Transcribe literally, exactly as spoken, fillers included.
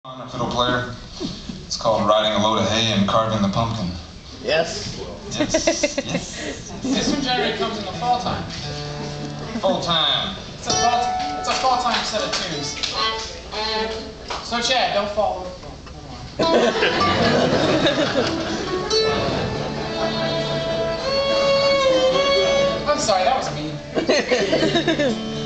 I'm a fiddle player. It's called Riding a Load of Hay and Carving the Pumpkin. Yes. Yes. Yes. This one generally comes in the fall time. Full time. It's a fall. It's a fall time set of tunes. So Chad, don't fall. I'm sorry, that was mean.